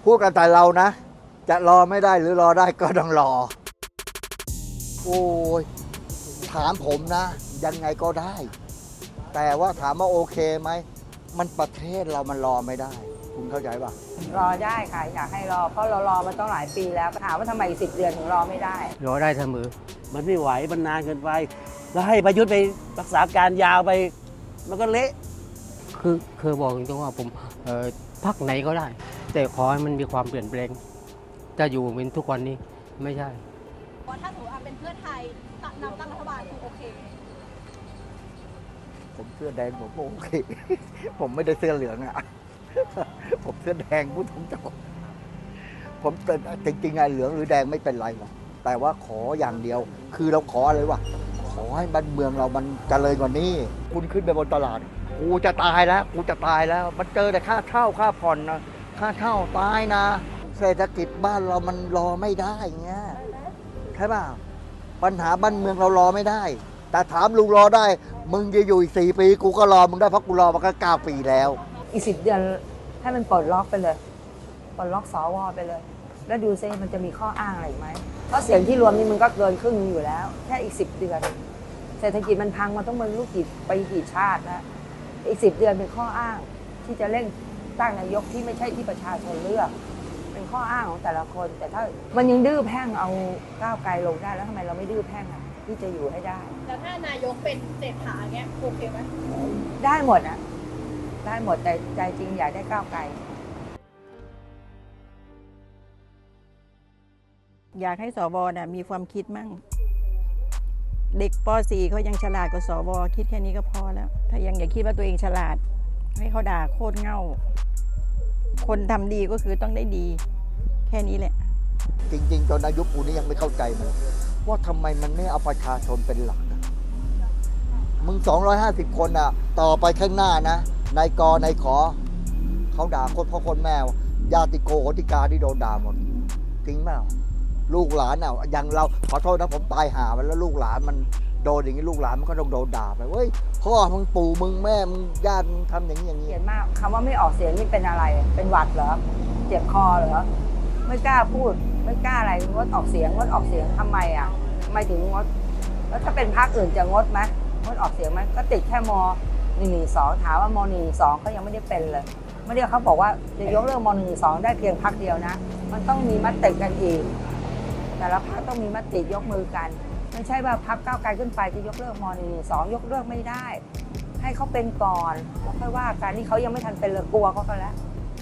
พูดกันแต่เรานะจะรอไม่ได้หรือรอได้ก็ต้องรอโอ้ยถามผมนะยังไงก็ได้แต่ว่าถามว่าโอเคไหมมันประเทศเรามันรอไม่ได้คุณเข้าใจป่ะรอได้ค่ะอยากให้รอเพราะเรารอมาต้องหลายปีแล้วถามว่าทำไมอีก10 เดือนถึงรอไม่ได้รอได้เสมอมันไม่ไหวมันนานเกินไปแล้วให้ประยุทธ์ไปรักษาการยาวไปมันก็เละคือบอกตรงๆว่าผมพรรคไหนก็ได้ แต่ขอให้มันมีความเปลี่ยนแปลงจะอยู่เป็นทุกวันนี้ไม่ใช่ถ้าสมมติเป็นเพื่อไทยนำตั้งรัฐบาลคือโอเคผมเสื้อแดงผมโอเคผมไม่ได้เสื้อเหลืองอ่ะผมเสื้อแดงพูดผมจะผมจริงๆไงเหลืองหรือแดงไม่เป็นไรหรอกแต่ว่าขออย่างเดียวคือเราขออะไรวะขอให้บ้านเมืองเรามันเจริญกว่านี้คุณขึ้นไปบนตลาดกูจะตายแล้วกูจะตายแล้วมันเจอแต่ค่าเช่าค่าผ่อนนะค่าเช่าตายนะเศรษฐกิจบ้านเรามันรอไม่ได้เงี้ยใช่ป่ะปัญหาบ้านเมืองเรารอไม่ได้แต่ถามลุงรอได้มึงจะอยู่อีก4 ปีกูก็รอมึงได้เพราะกูรอมาก็9 ปีแล้วอีก10 เดือนให้มันปลดล็อกไปเลยปลดล็อกสวไปเลยแล้วดูซิมันจะมีข้ออ้างอะไรไหมเพราะเสียงที่รวมนี่มันก็เกินครึ่งอยู่แล้วแค่อีก10 เดือนเศรษฐกิจมันพังมาต้องมันรู้กี่ปีกี่ชาติแล้วอีก10 เดือนเป็นข้ออ้างที่จะเร่งตั้งนายกที่ไม่ใช่ที่ประชาชนเลือกเป็นข้ออ้างของแต่ละคนแต่ถ้ามันยังดื้อแพ่งเอาก้าวไกลลงได้แล้วทำไมเราไม่ดื้อแพ่งอ่ะที่จะอยู่ให้ได้แล้วถ้านายกเป็นเศรษฐาเงี้ยโอเคไหมได้หมดอ่ะได้หมดแต่ใจจริงอยากได้ก้าวไกลอยากให้สวน่ะมีความคิดมั่งเด็กป .4 เขายังฉลาดกว่าสวคิดแค่นี้ก็พอแล้วถ้ายังอย่าคิดว่าตัวเองฉลาดให้เขาด่าโคตรเง่าคนทำดีก็คือต้องได้ดีแค่นี้แหละจริงๆตอนนายกกูนี่ยังไม่เข้าใจมันว่าทำไมมันไม่เอาประชาชนเป็นหลักมึง250 คนอ่ะต่อไปข้างหน้านะนายกนายขอเขาด่าคนพ่อคนแม่ญาติโกโหติกาที่โดนด่าหมดจริงเปล่าลูกหลานอ่ะอย่างเราขอโทษนะผมตายหามันแล้วลูกหลานมันโดนอย่างนี้ลูกหลานมันก็ต้องโดนด่าไปเว้ยพ่อมึงปู่มึงแม่มึงญาติมึงทำอย่างนี้อย่างนี้เขียนมากคำว่าไม่ออกเสียงนี่เป็นอะไรเป็นหวัดเหรอเจ็บคอเหรอไม่กล้าพูดไม่กล้าอะไรงดออกเสียงทำไมอ่ะทำไมถึงงดแล้วถ้าเป็นพรรคอื่นจะงดไหมงดออกเสียงไหมก็ติดแค่ม.112 ถามว่าม.112 ก็ยังไม่ได้เป็นเลยไม่ได้เขาบอกว่าจะยกเลิกม.112 ได้เพียงพรรคเดียวนะมันต้องมีมติกันอีกแต่ละพรรคต้องมีมติยกมือกันไม่ใช่ว่าพรรคก้าวไกลขึ้นไปจะยกเลิกม.112 ยกเลิกไม่ได้ให้เขาเป็นก่อนแล้วค่อยว่ากันนี่เขายังไม่ทันเป็นเลยกลัวเขาก็แล้ว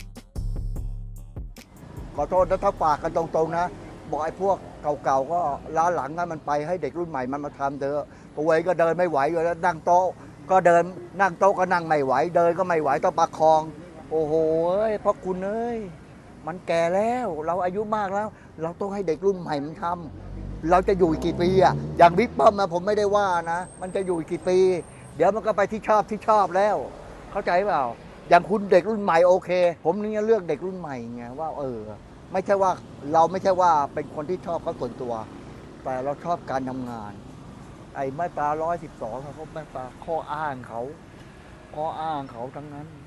ขอโทษนะถ้าฝากกันตรงๆนะบอกไอ้พวกเก่าๆก็ล้าหลังนั้นมันไปให้เด็กรุ่นใหม่มันมาทำเถอะป่วยก็เดินไม่ไหวอยู่แล้วนั่งโต๊ะก็เดินนั่งโต๊ะก็นั่งไม่ไหวเดินก็ไม่ไหวต้องประคองโอ้โหเพราะคุณมันแก่แล้วเราอายุมากแล้วเราต้องให้เด็กรุ่นใหม่มันทำเราจะอยู่อีกกี่ปีอ่ะอย่างบิ๊กป้อมนะผมไม่ได้ว่านะมันจะอยู่อีกกี่ปีเดี๋ยวมันก็ไปที่ชอบแล้วเข้าใจเปล่าอย่างคุณเด็กรุ่นใหม่โอเคผมนี่เลือกเด็กรุ่นใหม่ไงว่าไม่ใช่ว่าเราไม่ใช่ว่าเป็นคนที่ชอบเขาส่วนตัวแต่เราชอบการทำงานไอ้มาตรา112เขามาตราข้ออ้างเขาทั้งนั้น